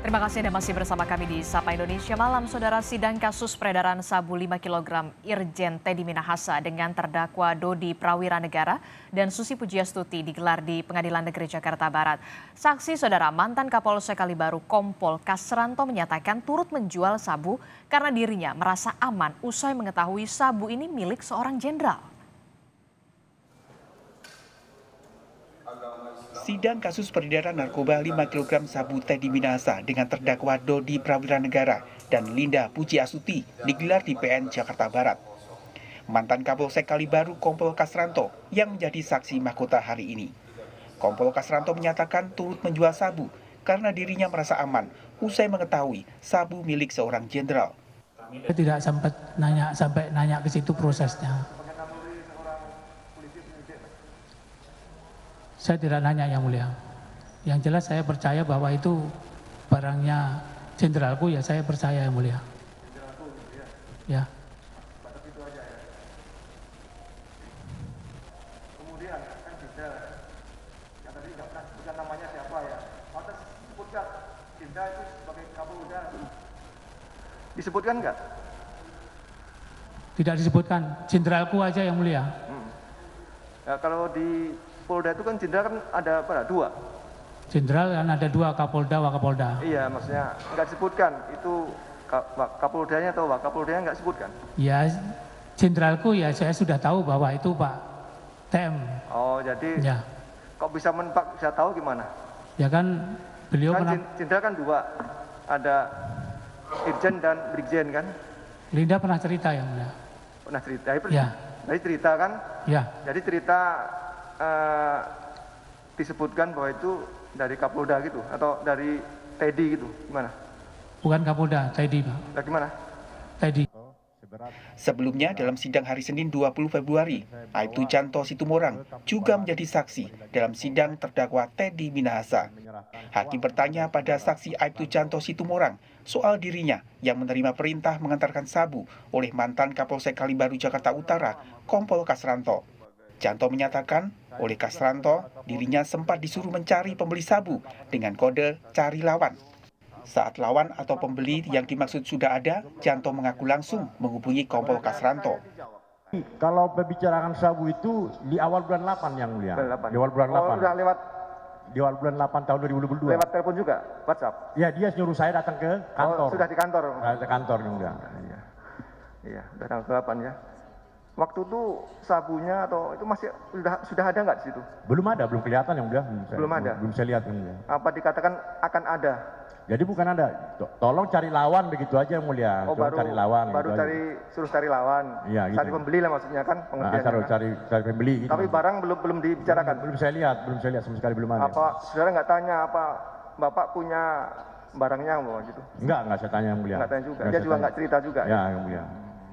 Terima kasih Anda masih bersama kami di Sapa Indonesia Malam. Saudara, sidang kasus peredaran sabu 5 kg Irjen Teddy Minahasa dengan terdakwa Dodi Prawiranegara dan Susi Pujiastuti digelar di Pengadilan Negeri Jakarta Barat. Saksi saudara, mantan Kapolsek Kalibaru Kompol Kasranto menyatakan turut menjual sabu karena dirinya merasa aman usai mengetahui sabu ini milik seorang jenderal. Sidang kasus peredaran narkoba 5 kg sabu Teddy Minahasa dengan terdakwa Dodi Prawiranegara dan Linda Pujiastuti digelar di PN Jakarta Barat. Mantan Kapolsek Kalibaru Kompol Kasranto yang menjadi saksi mahkota hari ini. Kompol Kasranto menyatakan turut menjual sabu karena dirinya merasa aman usai mengetahui sabu milik seorang jenderal. Saya tidak sampai nanya ke situ prosesnya. Saya tidak nanya, Yang Mulia. Yang jelas saya percaya bahwa itu barangnya jenderalku, ya saya percaya, Yang Mulia. Ya. Kemudian kan Dinda, yang tadi nggak pernah sebutkan namanya siapa ya. Atau sebutkan Dinda itu sebagai Kapolda. Disebutkan nggak? Tidak disebutkan, jenderalku aja, Yang Mulia. Ya, kalau di Polda itu kan jenderal kan ada apa? Dua. Jenderal kan ada dua, Kapolda, Wakapolda. Iya, maksudnya nggak disebutkan itu Kapoldanya atau Wakapoldanya nggak disebutkan. Ya, jenderalku ya saya sudah tahu bahwa itu Pak TM. Oh, jadi ya. Kok bisa menebak, bisa tahu gimana? Ya kan beliau kan jenderal kan dua, ada Irjen dan Brigjen kan? Linda pernah cerita, Yang Mulia. Pernah cerita? Ya. Jadi cerita kan? Ya. Jadi cerita disebutkan bahwa itu dari Kapolda gitu atau dari Teddy gitu, gimana? Bukan Kapolda, Teddy, Pak. Nah, gimana? Teddy. Sebelumnya dalam sidang hari Senin 20 Februari, Aibtu Canto Situmorang juga menjadi saksi dalam sidang terdakwa Teddy Minahasa. Hakim bertanya pada saksi Aibtu Canto Situmorang soal dirinya yang menerima perintah mengantarkan sabu oleh mantan Kapolsek Kalibaru Jakarta Utara, Kompol Kasranto. Canto menyatakan oleh Kasranto dirinya sempat disuruh mencari pembeli sabu dengan kode cari lawan. Saat lawan atau pembeli yang dimaksud sudah ada, Canto mengaku langsung menghubungi Kompol Kasranto. Kalau pembicaraan sabu itu di awal bulan 8, Yang Mulia. Di awal bulan 8. Oh, udah lewat. Di awal bulan 8 tahun 2022. Lewat telepon juga, WhatsApp? Ya, dia nyuruh saya datang ke kantor. Oh, sudah di kantor? Ke kantor, Yang Mulia. Iya, udah tanggal 8 ya. Waktu itu sabunya atau itu masih sudah ada nggak di situ? Belum ada, belum kelihatan, Yang Mulia. Belum ada? Belum saya lihat, Yang Mulia. Apa dikatakan akan ada? Jadi bukan ada, tolong cari lawan begitu aja, Yang Mulia. Oh, baru cari lawan. Baru suruh cari lawan. Iya, gitu. Cari pembeli lah maksudnya kan pengertiannya. Cari pembeli. Gitu. Tapi barang belum dibicarakan. Belum saya lihat sama sekali belum ada. Apa saudara nggak tanya apa Bapak punya barangnya mau gitu? Enggak saya tanya, Yang Mulia. Nggak tanya juga. Dia juga nggak cerita juga. Ya, Yang Mulia.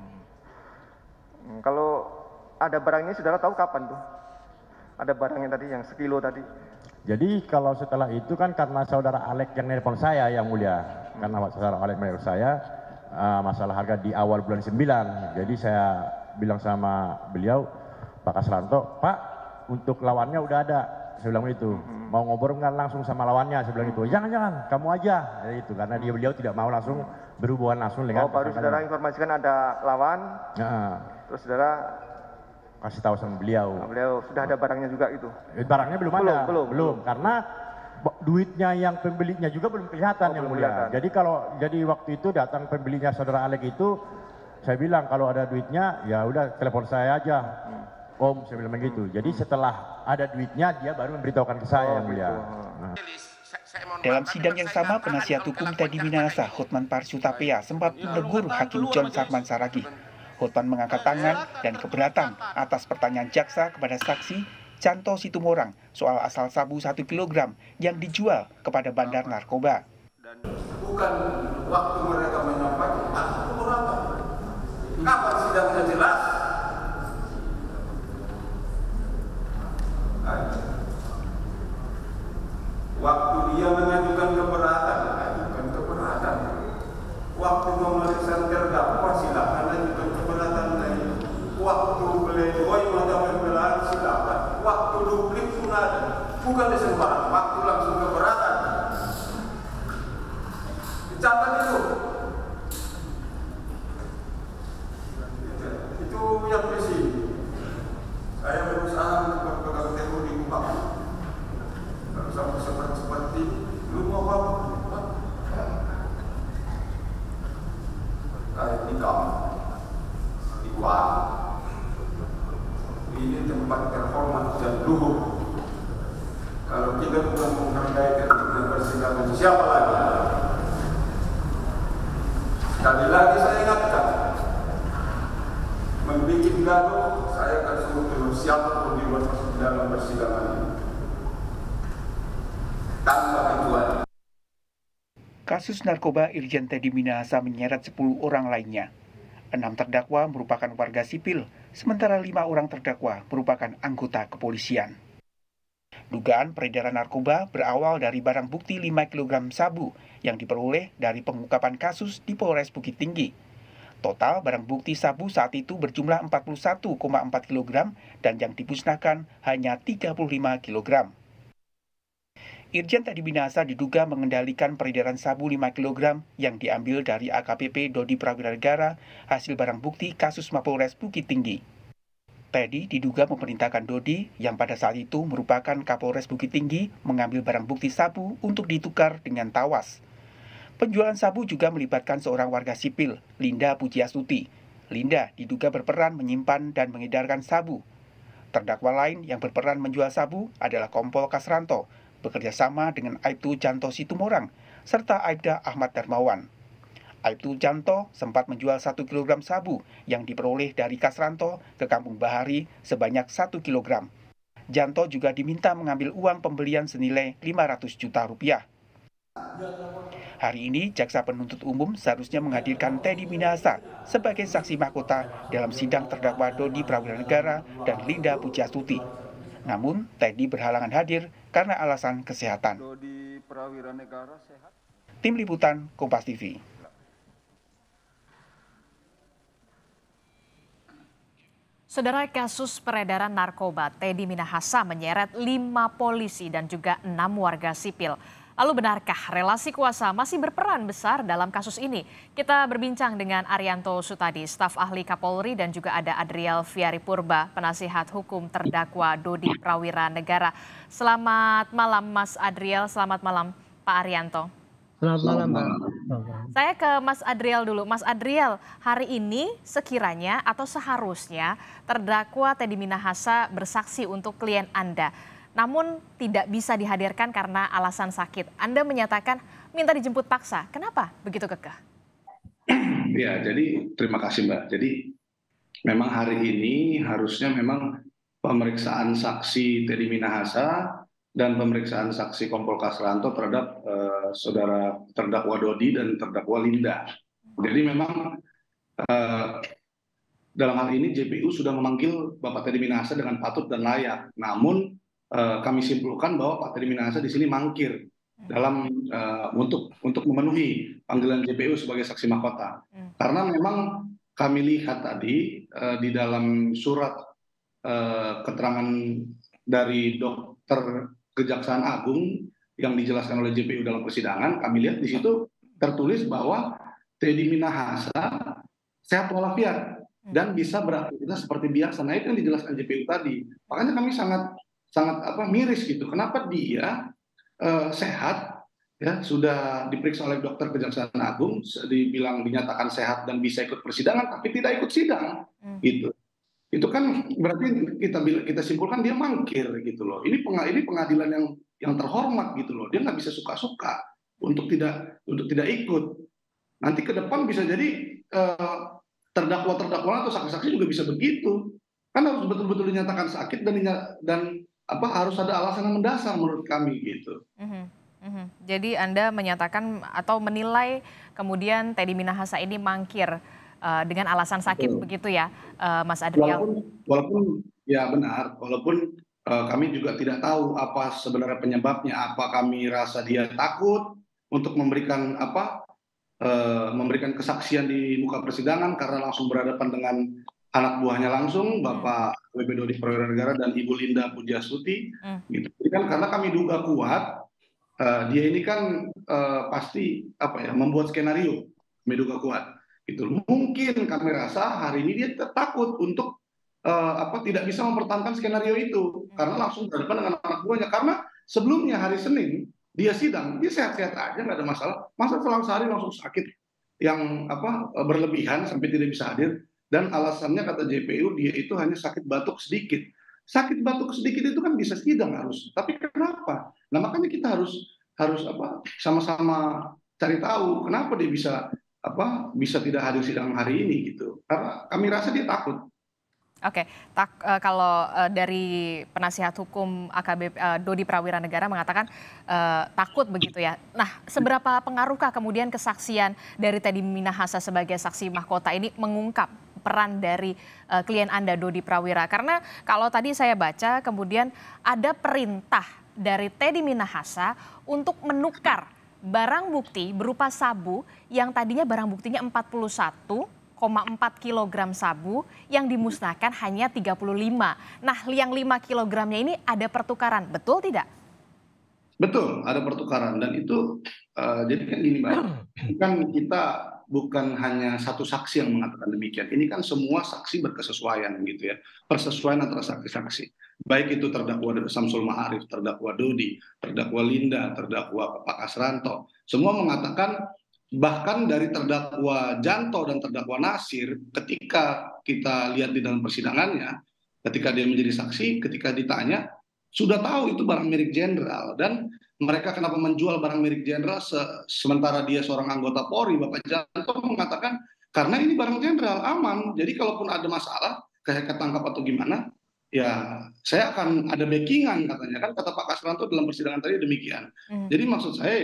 Kalau ada barangnya saudara tahu kapan tuh? Ada barangnya tadi yang sekilo tadi. Jadi kalau setelah itu kan karena saudara Alek yang nelpon saya, Yang Mulia. Karena saudara Alek menelpon saya masalah harga di awal bulan 9. Jadi saya bilang sama beliau, Pak Kasranto, Pak untuk lawannya udah ada. Saya bilang itu. Mau ngobrol nggak langsung sama lawannya? Saya bilang itu. Jangan, kamu aja. Ya, itu karena beliau tidak mau langsung berhubungan langsung dengan. Oh, baru saudara informasikan ada lawan. Terus saudara kasih tahu sama beliau. Nah, beliau sudah ada barangnya juga itu. Barangnya belum ada. Belum. Karena duitnya yang pembelinya juga belum kelihatan, Yang Mulia. Jadi waktu itu datang pembelinya saudara Alek itu, saya bilang kalau ada duitnya ya udah telepon saya aja. Om, saya bilang begitu. Jadi setelah ada duitnya dia baru memberitahukan ke saya, Yang Mulia. Dalam sidang yang sama, penasihat hukum Teddy Minahasa, Hotman Paris Hutapea, sempat menegur Hakim John Sarman Saragih. Hotman mengangkat tangan dan keberatan atas pertanyaan jaksa kepada saksi Canto Situmorang soal asal sabu 1 kg yang dijual kepada bandar narkoba. Bukan waktu mereka menyampaikan, aku berapa? Kapan sidangnya jelas? Waktu dia mengajukan keberatan, waktu memeriksa terdakwa silakan lanjutkan keberatan lain. Waktu pledoi mata pembelaan silakan. Waktu duplik pun ada. Bukan di sembarang waktu langsung keberatan. Catat itu. Itu yang berisi. Saya berusaha untuk berpegang teguh di muka. Kalau sampai seperti lu mau apa? Kayak nikah, ikuan. Ini tempat terhormat dan luhur. Kalau kita bukan menghargai dan persidangan, siapa lagi? Sekali lagi saya ingatkan, membuat gaduh, saya akan suruh turun siapapun di luar dalam persidangan ini. Tanpa kecuali. Kasus narkoba Irjen Teddy Minahasa menyeret 10 orang lainnya. 6 terdakwa merupakan warga sipil, sementara 5 orang terdakwa merupakan anggota kepolisian. Dugaan peredaran narkoba berawal dari barang bukti 5 kg sabu yang diperoleh dari pengungkapan kasus di Polres Bukit Tinggi. Total barang bukti sabu saat itu berjumlah 41,4 kg dan yang dimusnahkan hanya 35 kg. Irjen Teddy Minahasa diduga mengendalikan peredaran sabu 5 kg yang diambil dari AKBP Dodi Prawira Negara hasil barang bukti kasus Mapolres Bukit Tinggi. Teddy diduga memerintahkan Dodi yang pada saat itu merupakan Kapolres Bukit Tinggi mengambil barang bukti sabu untuk ditukar dengan tawas. Penjualan sabu juga melibatkan seorang warga sipil, Linda Pujiastuti. Linda diduga berperan menyimpan dan mengedarkan sabu. Terdakwa lain yang berperan menjual sabu adalah Kompol Kasranto, bekerja sama dengan Aibtu Janto Situmorang, serta Aibda Ahmad Darmawan. Aibtu Janto sempat menjual 1 kg sabu yang diperoleh dari Kasranto ke Kampung Bahari sebanyak 1 kg. Janto juga diminta mengambil uang pembelian senilai 500 juta rupiah. Hari ini, Jaksa Penuntut Umum seharusnya menghadirkan Teddy Minahasa sebagai saksi mahkota dalam sidang terdakwa Dodi Prawira Negara dan Linda Pujiastuti. Namun, Teddy berhalangan hadir karena alasan kesehatan. Tim Liputan, Kompas TV. Saudara, kasus peredaran narkoba Teddy Minahasa menyeret 5 polisi dan juga 6 warga sipil. Lalu benarkah relasi kuasa masih berperan besar dalam kasus ini? Kita berbincang dengan Arianto Sutadi, staf ahli Kapolri, dan juga ada Adriel Viari Purba, penasihat hukum terdakwa Dodi Prawira Negara. Selamat malam Mas Adriel, selamat malam Pak Arianto. Selamat malam, Mbak. Saya ke Mas Adriel dulu. Mas Adriel, hari ini sekiranya atau seharusnya terdakwa Teddy Minahasa bersaksi untuk klien Anda, namun tidak bisa dihadirkan karena alasan sakit. Anda menyatakan minta dijemput paksa. Kenapa begitu kekeh? Ya, jadi terima kasih Mbak. Jadi memang hari ini harusnya memang pemeriksaan saksi Teddy Minahasa dan pemeriksaan saksi Kompol Kasranto terhadap saudara terdakwa Dodi dan terdakwa Linda. Jadi memang dalam hal ini JPU sudah memanggil Bapak Teddy Minahasa dengan patut dan layak. Namun kami simpulkan bahwa Pak Teddy Minahasa di sini mangkir dalam untuk memenuhi panggilan JPU sebagai saksi mahkota. Karena memang kami lihat tadi di dalam surat keterangan dari dokter Kejaksaan Agung yang dijelaskan oleh JPU dalam persidangan, kami lihat di situ tertulis bahwa Teddy Minahasa sehat walafiat dan bisa beraktivitas seperti biasa. Nah, itu yang dijelaskan JPU tadi. Makanya kami sangat miris gitu. Kenapa dia sehat, ya sudah diperiksa oleh dokter Kejaksaan Agung, dinyatakan sehat dan bisa ikut persidangan, tapi tidak ikut sidang, gitu. Itu kan berarti kita simpulkan dia mangkir gitu loh. Ini pengadilan yang terhormat gitu loh. Dia nggak bisa suka-suka untuk tidak ikut. Nanti ke depan bisa jadi terdakwa atau saksi-saksi juga bisa begitu. Kan harus betul-betul dinyatakan sakit dan harus ada alasan yang mendasar menurut kami gitu. Jadi Anda menyatakan atau menilai kemudian Teddy Minahasa ini mangkir dengan alasan sakit. Betul. Begitu ya, Mas Adriel? Walaupun ya benar, walaupun kami juga tidak tahu apa sebenarnya penyebabnya. Apa kami rasa dia takut untuk memberikan kesaksian di muka persidangan karena langsung berhadapan dengan anak buahnya langsung, Bapak WB Dodi Prawira Negara dan Ibu Linda Pujiastuti. Gitu. Jadi kan karena kami duga kuat dia ini kan pasti membuat skenario Menduga kuat. Gitu. Mungkin kami rasa hari ini dia takut untuk tidak bisa mempertahankan skenario itu karena langsung berhadapan dengan anak buahnya. Karena sebelumnya hari Senin dia sidang, dia sehat-sehat aja, nggak ada masalah. Masa selang sehari langsung sakit yang berlebihan sampai tidak bisa hadir, dan alasannya kata JPU dia itu hanya sakit batuk sedikit. Sakit batuk sedikit itu kan bisa sidang harus. Tapi kenapa? Nah makanya kita harus sama-sama cari tahu kenapa dia bisa tidak hadir sidang hari ini gitu. Karena kami rasa dia takut. Oke, kalau dari penasihat hukum AKBP Dodi Prawiranegara mengatakan takut begitu ya. Nah, seberapa pengaruhkah kemudian kesaksian dari Teddy Minahasa sebagai saksi mahkota ini mengungkap peran dari klien Anda Dodi Prawira? Karena kalau tadi saya baca kemudian ada perintah dari Teddy Minahasa untuk menukar barang bukti berupa sabu yang tadinya barang buktinya 41,4 kilogram sabu yang dimusnahkan hanya 35. Nah, yang 5 kilogramnya ini ada pertukaran, betul tidak? Betul, ada pertukaran dan itu jadi kan gini Mbak, kan kita bukan hanya satu saksi yang mengatakan demikian. Ini kan semua saksi berkesesuaian gitu ya, persesuaian antara saksi-saksi. Baik itu terdakwa Samsul Ma'arif, terdakwa Dodi, terdakwa Linda, terdakwa Pak Asranto, semua mengatakan. Bahkan dari terdakwa Janto dan terdakwa Nasir, ketika kita lihat di dalam persidangannya, ketika dia menjadi saksi, ketika ditanya, sudah tahu itu barang milik jenderal. Dan mereka kenapa menjual barang milik jenderal sementara dia seorang anggota Polri, Bapak Janto mengatakan, karena ini barang jenderal, aman. Jadi kalaupun ada masalah, kayak ketangkap atau gimana, ya saya akan ada backingan katanya. Kan kata Pak Asranto dalam persidangan tadi demikian. Jadi maksud saya,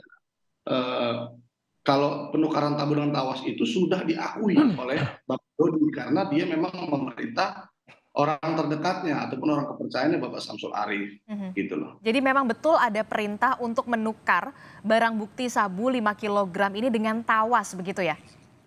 kalau penukaran tabu dengan tawas itu sudah diakui oleh Bapak Dodi karena dia memang memerintah orang terdekatnya ataupun orang kepercayaannya Bapak Samsul Arif gitu loh. Jadi memang betul ada perintah untuk menukar barang bukti sabu 5 kg ini dengan tawas begitu ya?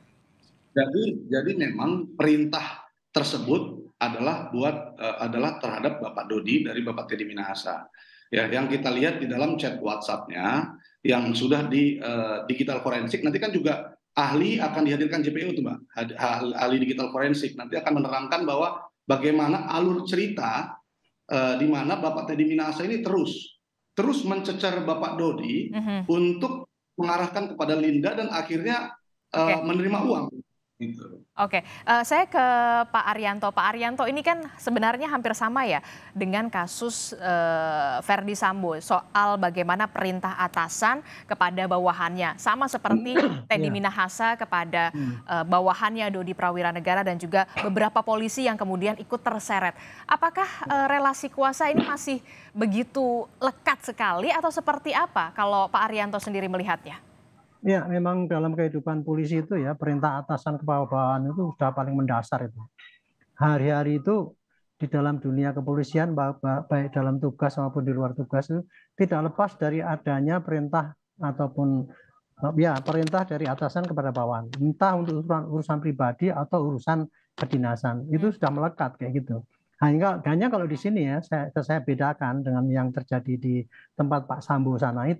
Jadi memang perintah tersebut adalah terhadap Bapak Dodi dari Bapak Teddy Minahasa. Ya, yang kita lihat di dalam chat WhatsApp-nya yang sudah di digital forensik, nanti kan juga ahli akan dihadirkan JPU tuh Mbak, ahli digital forensik nanti akan menerangkan bahwa bagaimana alur cerita di mana Bapak Teddy Minahasa ini terus mencecar Bapak Dodi untuk mengarahkan kepada Linda dan akhirnya menerima uang. Gitu. Oke, saya ke Pak Arianto. Pak Arianto, ini kan sebenarnya hampir sama ya dengan kasus Verdi Sambo soal bagaimana perintah atasan kepada bawahannya. Sama seperti Teddy Minahasa kepada bawahannya Dodi Prawiranegara dan juga beberapa polisi yang kemudian ikut terseret. Apakah relasi kuasa ini masih begitu lekat sekali atau seperti apa kalau Pak Arianto sendiri melihatnya? Ya, memang dalam kehidupan polisi itu ya perintah atasan ke bawahan itu sudah paling mendasar itu. Hari-hari itu di dalam dunia kepolisian baik dalam tugas maupun di luar tugas itu tidak lepas dari adanya perintah ataupun perintah dari atasan kepada bawahan. Entah untuk urusan pribadi atau urusan kedinasan. Itu sudah melekat kayak gitu. Hanya kalau di sini ya saya bedakan dengan yang terjadi di tempat Pak Sambo sana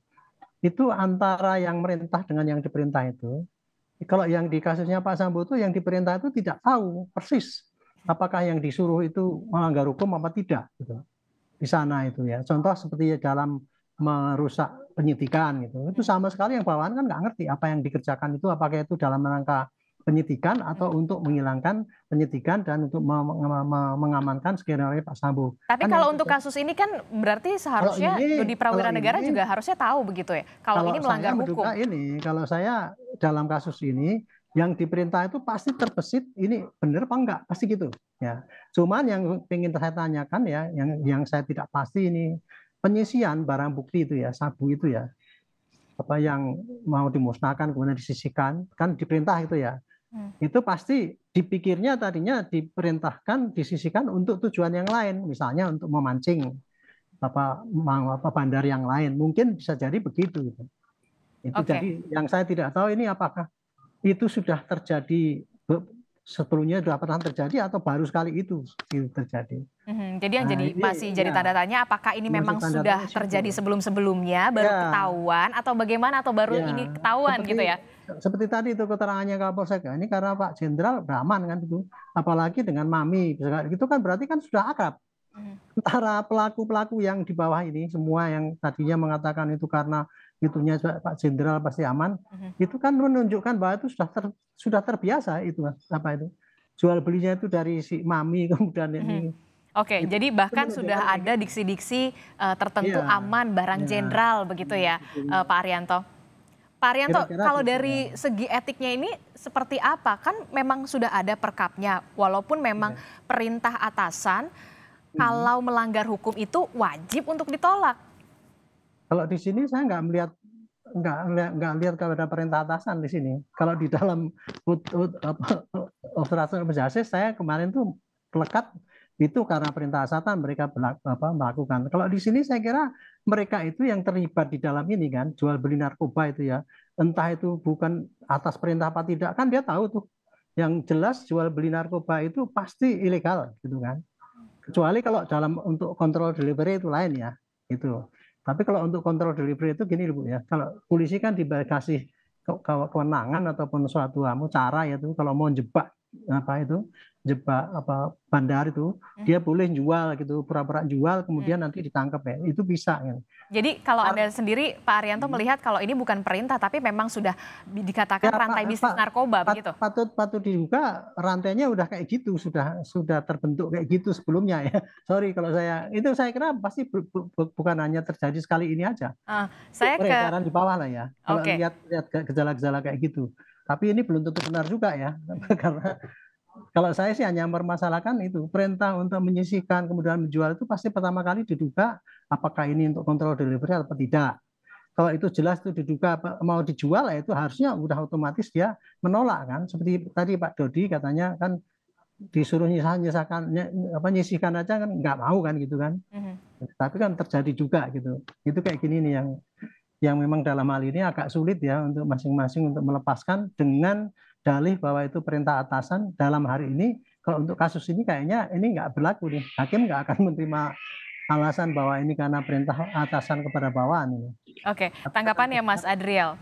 itu antara yang merintah dengan yang diperintah itu. Kalau yang di kasusnya Pak Sambo itu yang diperintah itu tidak tahu persis apakah yang disuruh itu melanggar hukum apa tidak gitu. Di sana itu ya. Contoh seperti dalam merusak penyidikan gitu. Itu sama sekali yang bawahan kan nggak ngerti apa yang dikerjakan itu apakah itu dalam rangka penyidikan atau untuk menghilangkan penyidikan dan untuk mengamankan skenario Pak Sambo. Tapi kan kalau untuk kasus ini kan berarti seharusnya Dodi Prawiranegara juga harusnya tahu begitu ya. Kalau ini melanggar hukum. Kalau saya dalam kasus ini yang diperintah itu pasti terbesit ini benar apa enggak pasti gitu ya. Cuman yang ingin saya tanyakan ya yang saya tidak pasti ini penyisian barang bukti itu ya sabu itu ya apa yang mau dimusnahkan kemudian disisihkan kan diperintah itu ya. Itu pasti dipikirnya tadinya diperintahkan disisihkan untuk tujuan yang lain, misalnya untuk memancing bandar yang lain, mungkin bisa jadi begitu. Itu jadi yang saya tidak tahu ini apakah itu sudah terjadi sebelumnya sudah pernah terjadi atau baru sekali itu terjadi. Jadi yang Nah, jadi ini masih jadi ya tanda tanya apakah ini masih memang tanda sudah tanya situ. terjadi sebelum-sebelumnya baru Ya, ketahuan atau bagaimana atau baru ya. ini ketahuan gitu ya? Seperti tadi itu keterangannya Kapolsek, ini karena Pak Jenderal beraman kan itu, apalagi dengan Mami, itu kan berarti kan sudah akrab. Antara pelaku-pelaku yang di bawah ini semua yang tadinya mengatakan itu karena itunya Pak Jenderal pasti aman, itu kan menunjukkan bahwa itu sudah terbiasa itu apa itu jual belinya itu dari si Mami kemudian ini. Oke, jadi bahkan sudah ada diksi-diksi tertentu Iya, aman barang iya. jenderal begitu ya, Pak Arianto. Pak Arianto, Kira-kira kalau gitu, dari segi etiknya ini seperti apa? Kan memang sudah ada perkapnya, walaupun memang perintah atasan, kalau melanggar hukum itu wajib untuk ditolak. Kalau di sini saya nggak lihat kepada perintah atasan di sini. Kalau di dalam observasi justice saya kemarin tuh melekat itu karena perintah atasan mereka melakukan. Kalau di sini saya kira mereka itu yang terlibat di dalam ini kan jual beli narkoba itu ya. Entah itu bukan atas perintah apa tidak kan dia tahu tuh. Yang jelas jual beli narkoba itu pasti ilegal gitu kan. Kecuali kalau dalam untuk kontrol delivery itu lain ya, itu. Tapi kalau untuk kontrol delivery itu gini Bu ya, kalau polisi kan dikasih kewenangan ataupun suatu cara yaitu kalau mau jebak bandar itu dia boleh jual gitu, pura-pura jual kemudian nanti ditangkap ya, itu bisa kan. Jadi kalau Anda sendiri Pak Arianto melihat kalau ini bukan perintah tapi memang sudah dikatakan rantai bisnis narkoba begitu. Patut diduga rantainya udah kayak gitu, sudah terbentuk kayak gitu sebelumnya ya. Sorry kalau saya kira pasti bukan hanya terjadi sekali ini aja. Saya peredaran di bawah lah ya. Kalau lihat gejala-gejala kayak gitu. Tapi ini belum tentu benar juga ya. Karena kalau saya sih hanya mempermasalahkan itu perintah untuk menyisihkan kemudian menjual itu pasti pertama kali diduga apakah ini untuk kontrol delivery atau tidak. Kalau itu jelas itu diduga mau dijual ya itu harusnya udah otomatis dia menolak kan. Seperti tadi Pak Dodi katanya kan disuruh nyisihkan aja kan nggak mau kan gitu kan. Tapi kan terjadi juga gitu. Itu kayak gini nih yang memang dalam hal ini agak sulit ya untuk masing-masing untuk melepaskan dengan dalih bahwa itu perintah atasan. Dalam hari ini kalau untuk kasus ini kayaknya ini nggak berlaku nih, hakim nggak akan menerima alasan bahwa ini karena perintah atasan kepada bawahan ini. Oke, tanggapannya Mas Adriel.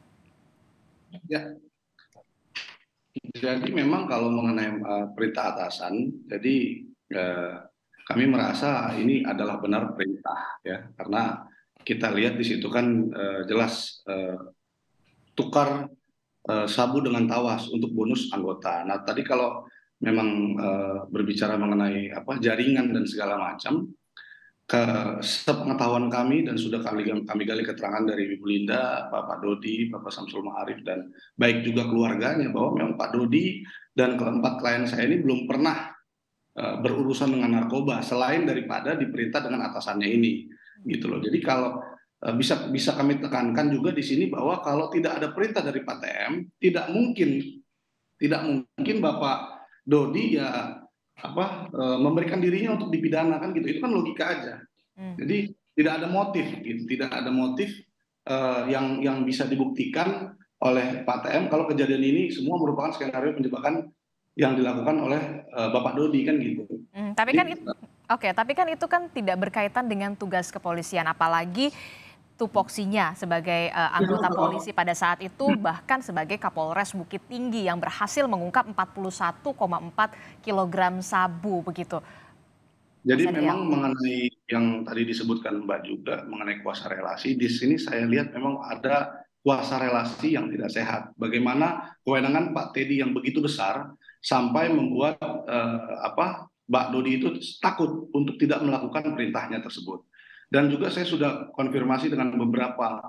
Ya, jadi memang kalau mengenai perintah atasan, jadi kami merasa ini adalah benar perintah ya, karena kita lihat di situ kan jelas tukar sabu dengan tawas untuk bonus anggota. Nah tadi kalau memang berbicara mengenai jaringan dan segala macam, sepengetahuan kami dan sudah kami gali keterangan dari Ibu Linda, Pak Dodi, Bapak Samsul Ma'arif dan baik juga keluarganya bahwa memang Pak Dodi dan keempat klien saya ini belum pernah berurusan dengan narkoba selain daripada diperintah dengan atasannya ini, gitu loh. Jadi kalau bisa kami tekankan juga di sini bahwa kalau tidak ada perintah dari Pak TM, tidak mungkin Bapak Dodi ya memberikan dirinya untuk dipidana kan gitu. Itu kan logika aja. Jadi tidak ada motif gitu, tidak ada motif yang bisa dibuktikan oleh Pak TM kalau kejadian ini semua merupakan skenario penjebakan yang dilakukan oleh Bapak Dodi kan gitu. Tapi kan itu kan tidak berkaitan dengan tugas kepolisian, apalagi tupoksinya sebagai anggota polisi pada saat itu bahkan sebagai Kapolres Bukit Tinggi yang berhasil mengungkap 41,4 kg sabu begitu. Jadi memang mengenai yang tadi disebutkan Mbak juga mengenai kuasa relasi, di sini saya lihat memang ada kuasa relasi yang tidak sehat. Bagaimana kewenangan Pak Teddy yang begitu besar sampai membuat Mbak Dodi itu takut untuk tidak melakukan perintahnya tersebut. Dan juga saya sudah konfirmasi dengan beberapa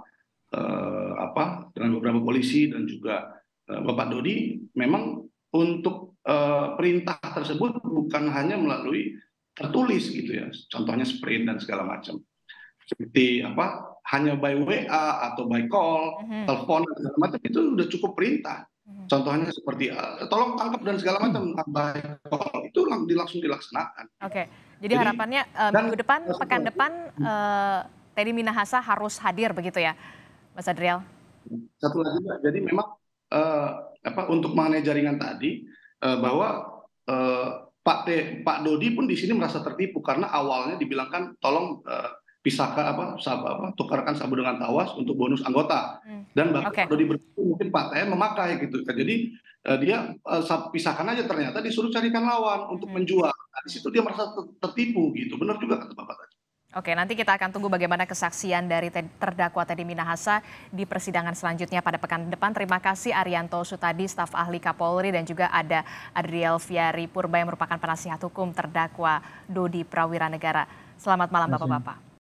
polisi dan juga Bapak Dodi, memang untuk perintah tersebut bukan hanya melalui tertulis gitu ya, contohnya sprint dan segala macam, seperti hanya by WA atau by call, telepon dan segala macam itu sudah cukup perintah. Contohnya seperti tolong tangkap dan segala macam by call itu langsung dilaksanakan. Oke. Jadi harapannya pekan depan Teddy Minahasa harus hadir begitu ya, Mas Adriel? Satu lagi, jadi memang untuk mengenai jaringan tadi, bahwa Pak Dodi pun di sini merasa tertipu karena awalnya dibilangkan tolong pisahkan tukarkan sabu dengan tawas untuk bonus anggota, dan bahkan Pak Dodi berpikir mungkin Pak TM memakai gitu kan. Jadi dia pisahkan aja, ternyata disuruh carikan lawan untuk menjual. Nah, di situ dia merasa tertipu gitu. Benar juga kata Bapak tadi. Oke, nanti kita akan tunggu bagaimana kesaksian dari terdakwa Teddy Minahasa di persidangan selanjutnya pada pekan depan. Terima kasih Arianto Sutadi, staf ahli Kapolri, dan juga ada Adriel Fiari Purba yang merupakan penasihat hukum terdakwa Dodi Prawiranegara. Selamat malam Bapak-Bapak.